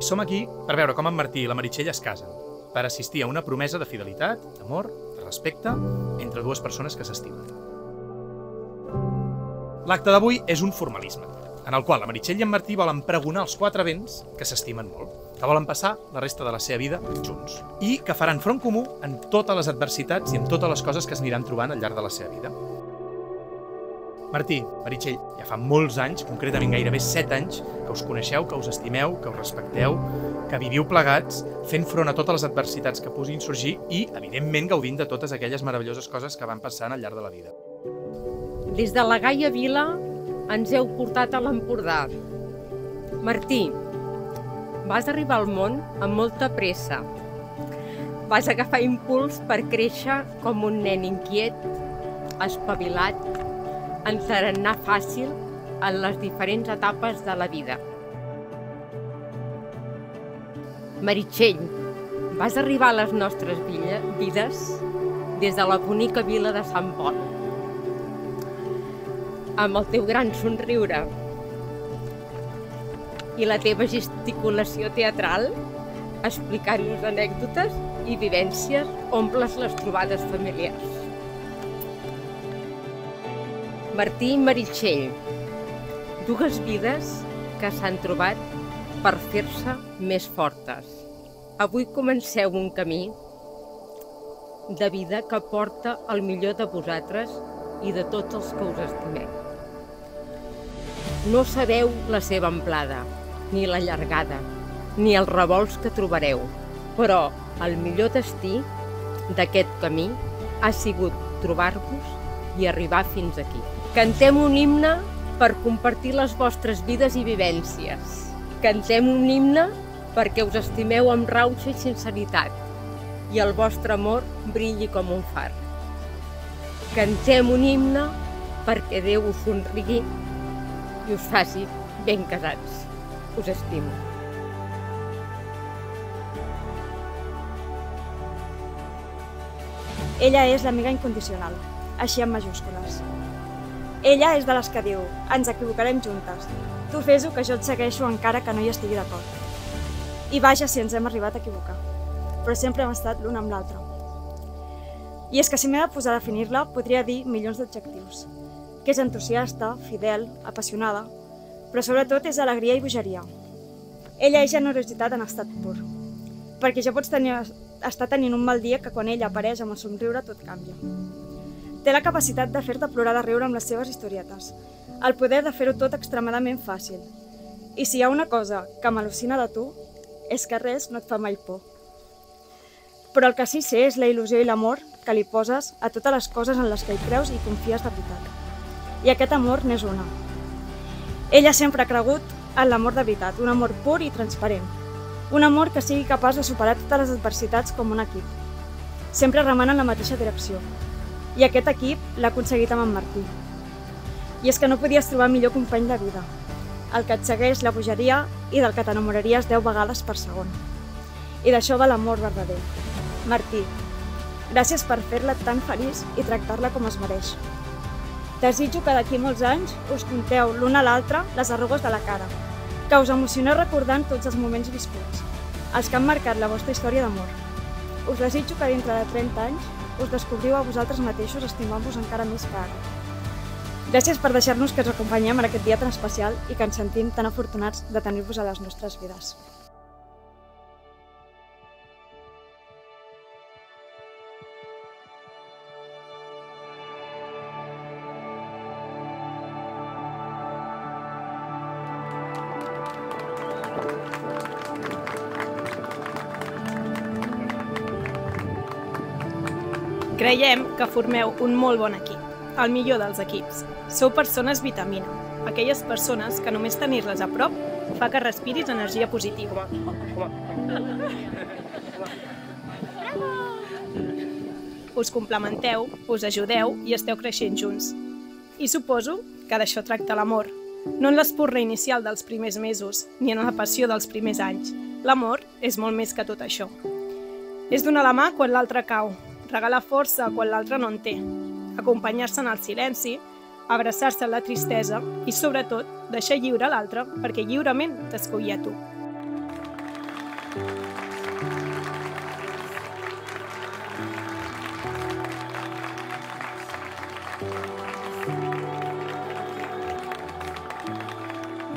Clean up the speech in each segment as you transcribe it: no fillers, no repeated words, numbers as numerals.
som aquí per veure com en Martí i la Meritxell es casen, per assistir a una promesa de fidelitat, d'amor, de respecte entre dues persones que s'estimen. L'acte d'avui és un formalisme, en el qual la Meritxell i en Martí volen pregonar als quatre vents que s'estimen molt, que volen passar la resta de la seva vida junts i que faran front comú en totes les adversitats i en totes les coses que es aniran trobant al llarg de la seva vida. Martí, Meritxell, ja fa molts anys, concretament gairebé 7 anys, que us coneixeu, que us estimeu, que us respecteu, que viviu plegats, fent front a totes les adversitats que puguin sorgir i, evidentment, gaudint de totes aquelles meravelloses coses que van passant al llarg de la vida. Des de la Gaia Vila ens heu portat a l'Empordà. Martí, vas arribar al món amb molta pressa. Vas agafar impuls per créixer com un nen inquiet, espavilat, encerenar fàcil en les diferents etapes de la vida. Meritxell, vas arribar a les nostres vides des de la bonica vila de Sant Pol, amb el teu gran somriure i la teva gesticulació teatral, explicant-nos anècdotes i vivències, omples les trobades familiars. Martí i Meritxell, dues vides que s'han trobat per fer-se més fortes. Avui comenceu un camí de vida que porta el millor de vosaltres i de tots els que us estimeu. No sabeu la seva amplada, ni la llargada, ni els revolts que trobareu, però el millor destí d'aquest camí ha sigut trobar-vos i arribar fins aquí. Cantem un himne per compartir les vostres vides i vivències. Cantem un himne perquè us estimeu amb rauxa i sinceritat i el vostre amor brilli com un far. Cantem un himne perquè Déu us somrigui i us faci ben casats. Us estimo. Ella és l'amiga incondicional, així en majúscules. Ella és de les que diu, ens equivocarem juntes. Tu fes-ho que jo et segueixo encara que no hi estigui d'acord. I vaja si ens hem arribat a equivocar, però sempre hem estat l'un amb l'altre. I és que si m'he de posar a definir-la, podria dir milions d'adjectius. Que és entusiasta, fidel, apassionada, però sobretot és alegria i bogeria. Ella és generositat en estat pur, perquè ja pots estar tenint un mal dia que quan ella apareix amb el somriure tot canvia. Té la capacitat de fer-te plorar de riure amb les seves historietes, el poder de fer-ho tot extremadament fàcil. I si hi ha una cosa que m'al·lucina de tu, és que res no et fa mai por. Però el que sí sé és la il·lusió i l'amor que li poses a totes les coses en les que hi creus i confies de veritat. I aquest amor n'és una. Ella sempre ha cregut en l'amor de veritat, un amor pur i transparent. Un amor que sigui capaç de superar totes les adversitats com un equip. Sempre remant en la mateixa direcció. I aquest equip l'ha aconseguit amb en Martí. I és que no podies trobar millor company de vida, el que et segueix la bogeria i del que t'enamoraries 10 vegades per segon. I d'això va l'amor verdader. Martí, gràcies per fer-la tan feliç i tractar-la com es mereix. Desitjo que d'aquí molts anys us conteu l'un a l'altre les arrugues de la cara, que us emocioneu recordant tots els moments viscuts, els que han marcat la vostra història d'amor. Us desitjo que dintre de 30 anys us descobriu a vosaltres mateixos estimant-vos encara més que ara. Gràcies per deixar-nos que ens acompanyem en aquest dia tan especial i que ens sentim tan afortunats de tenir-vos a les nostres vides. Creiem que formeu un molt bon equip, el millor dels equips. Sou persones vitamina, aquelles persones que només tenir-les a prop fa que respiris energia positiva. Us complementeu, us ajudeu i esteu creixent junts. I suposo que d'això tracta l'amor, no en l'espurna inicial dels primers mesos, ni en la passió dels primers anys. L'amor és molt més que tot això. És donar la mà quan l'altre cau, regalar força quan l'altre no en té, acompanyar-se en el silenci, abraçar-se en la tristesa i, sobretot, deixar lliure l'altre perquè lliurement t'escolli a tu.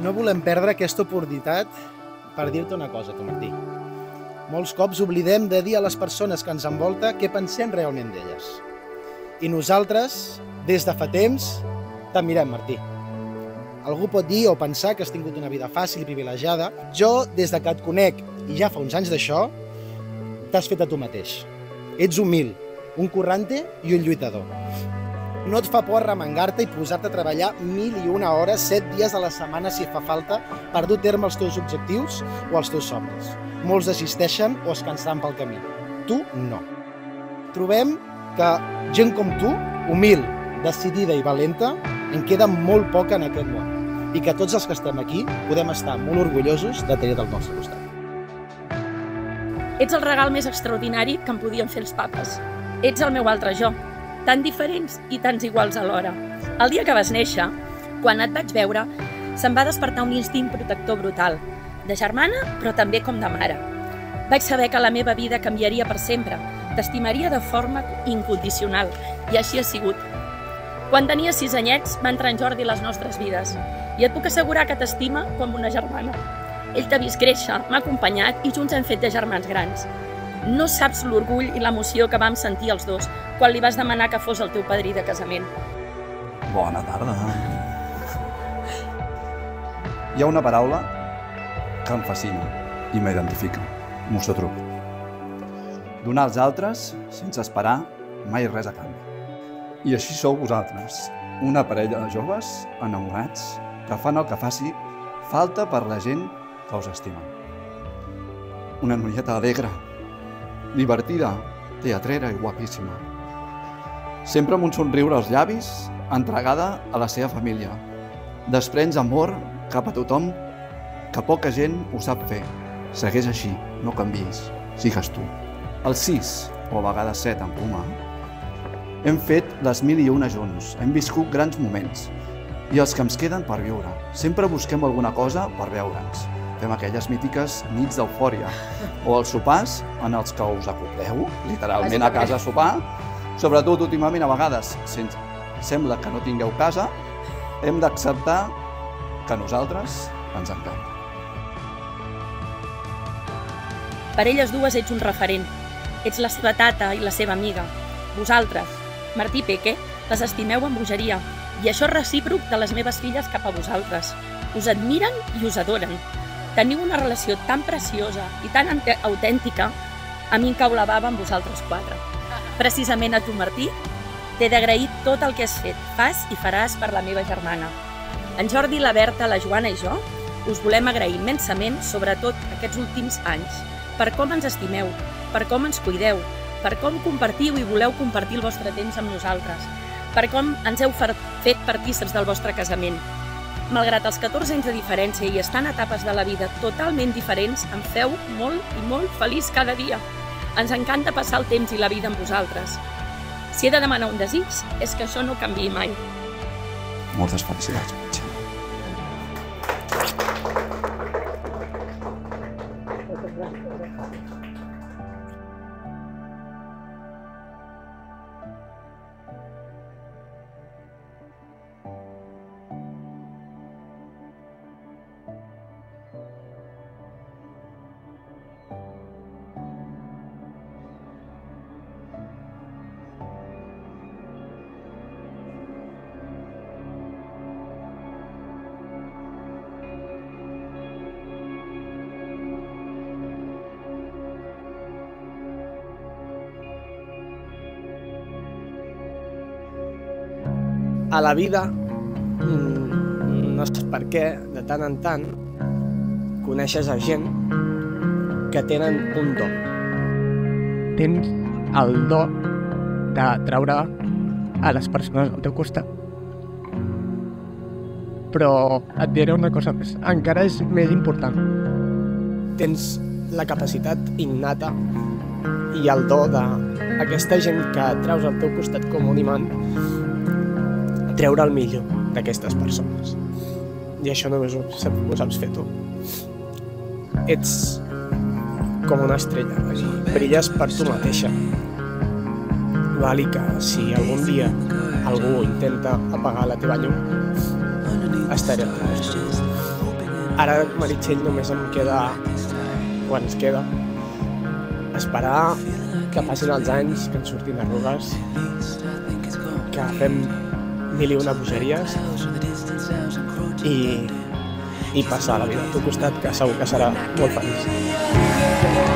No volem perdre aquesta oportunitat per dir-te una cosa, tu, Martí. Molts cops oblidem de dir a les persones que ens envolta què pensem realment d'elles. I nosaltres, des de fa temps, t'admirem, Martí. Algú pot dir o pensar que has tingut una vida fàcil i privilegiada. Jo, des de que et conec, i ja fa uns anys d'això, t'has fet a tu mateix. Ets humil, un currante i un lluitador. No et fa por arremangar-te i posar-te a treballar 1001 hores, 7 dies a la setmana si fa falta, per dur a terme els teus objectius o els teus somnis. Molts desisteixen o es cansaran pel camí. Tu, no. Trobem que gent com tu, humil, decidida i valenta, en queda molt poca en aquest món. I que tots els que estem aquí podem estar molt orgullosos de tenir-te al nostre costat. Ets el regal més extraordinari que em podien fer els papes. Ets el meu altre jo, tan diferents i tants iguals alhora. El dia que vas néixer, quan et vaig veure, se'm va despertar un instint protector brutal, de germana, però també com de mare. Vaig saber que la meva vida canviaria per sempre, t'estimaria de forma incondicional, i així ha sigut. Quan tenia 6 anyets, va entrar en Jordi a les nostres vides, i et puc assegurar que t'estima com una germana. Ell t'ha vist créixer, m'ha acompanyat i junts hem fet de germans grans. No saps l'orgull i l'emoció que vam sentir els dos quan li vas demanar que fos el teu padrí de casament. Bona tarda. Hi ha una paraula que em fascina i m'identifica. Mossotruc. Donar als altres sense esperar mai res a canvi. I així sou vosaltres, una parella de joves enamorats que fan el que faci falta per la gent que us estima. Una noieta alegre, divertida, teatrera i guapíssima. Sempre amb un somriure als llavis, entregada a la seva família. Desprens amor cap a tothom que poca gent ho sap fer. Segueix així, no canviïs, sigues tu. Els 6, o a vegades 7 en comú, hem fet les 1001 junts, hem viscut grans moments i els que ens queden per viure. Sempre busquem alguna cosa per veure'ns. Fem aquelles mítiques nits d'eufòria o els sopars en els que us acopleu, literalment a casa a sopar. Sobretot últimament a vegades, sembla que no tingueu casa, hem d'acceptar que a nosaltres ens encanta. Per elles dues ets un referent. Ets la seva tata i la seva amiga. Vosaltres, Martí i Peque, les estimeu amb bogeria, i això és recíproc de les meves filles cap a vosaltres. Us admiren i us adoren. Teniu una relació tan preciosa i tan autèntica, a mi em cau la bava amb vosaltres 4. Precisament a tu, Martí, t'he d'agrair tot el que has fet, fas i faràs per la meva germana. En Jordi, la Berta, la Joana i jo us volem agrair immensament, sobretot aquests últims anys, per com ens estimeu, per com ens cuideu, per com compartiu i voleu compartir el vostre temps amb nosaltres, per com ens heu fet partícips del vostre casament. Malgrat els 14 anys de diferència i estar en etapes de la vida totalment diferents, em feu molt i molt feliç cada dia. Ens encanta passar el temps i la vida amb vosaltres. Si he de demanar un desig, és que això no canviï mai. Moltes felicitats, Mitja. A la vida, no sé per què, de tant en tant, coneixes a gent que tenen un do. Tens el do de treure a les persones al teu costat. Però et diré una cosa més, encara és més important. Tens la capacitat innata i el do d'aquesta gent que treus al teu costat com un imant, treure el millor d'aquestes persones. I això només ho saps fer tu. Ets com una estrella, brilles per tu mateixa. Val, i que si algun dia algú intenta apagar la teva llum, estaré al teu costat. Ara, Meritxell, només em queda, o ens queda, esperar que passin els anys, que ens surtin arrugues, que fem 1001 bogeries i passar la vida al teu costat, que segur que serà molt feliç.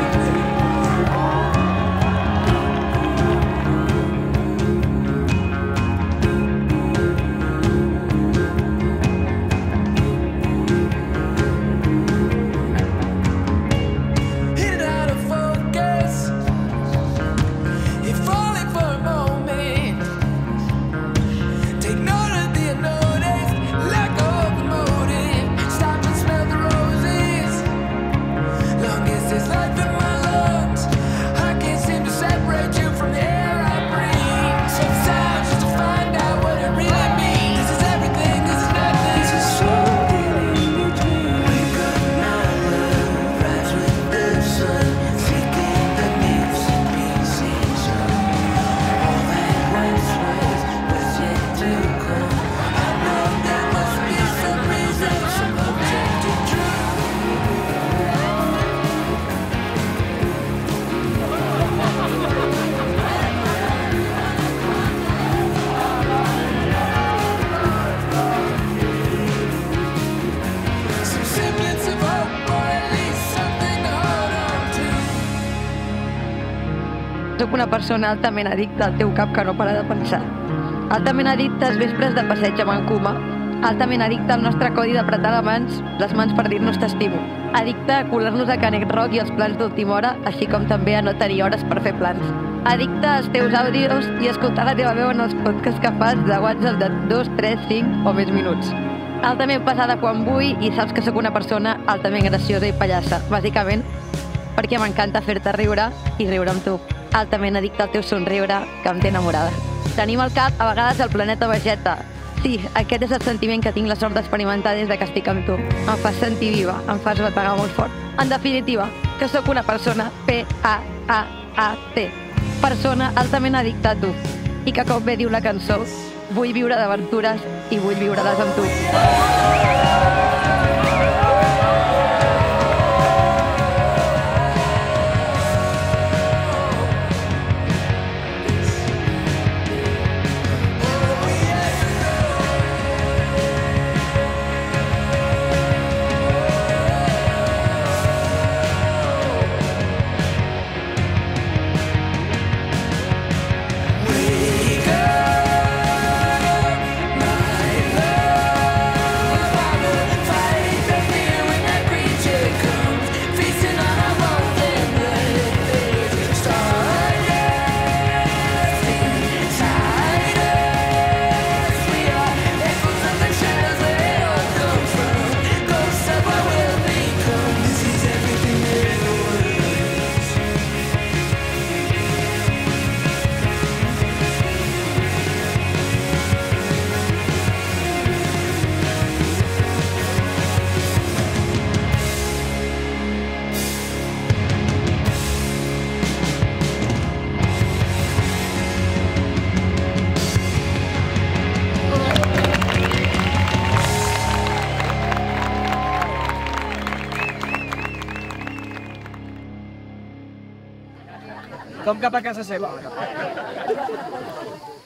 Soc una persona altament addicta al teu cap que no para de pensar. Altament addicta als vespres de passeig amb en Kuma. Altament addicta al nostre codi d'apretar les mans per dir-nos t'estimo. Addicta a colar-nos a Canet Rock i els plans d'última hora, així com també a no tenir hores per fer plans. Addicta als teus àudios i a escoltar la teva veu en els podcasts que fas de WhatsApp de 2, 3, 5 o més minuts. Altament passada quan vull i saps que sóc una persona altament graciosa i pallassa, bàsicament perquè m'encanta fer-te riure i riure amb tu. Altament addicte al teu somriure, que em té enamorada. Tenim al cap, a vegades, el planeta Vegeta. Sí, aquest és el sentiment que tinc la sort d'experimentar des que estic amb tu. Em fas sentir viva, em fas bategar molt fort. En definitiva, que sóc una persona P-A-A-A-T. Persona altament addicta a tu. I que, com bé diu la cançó, vull viure d'aventures i vull viure-les amb tu. Com cap a casa seva.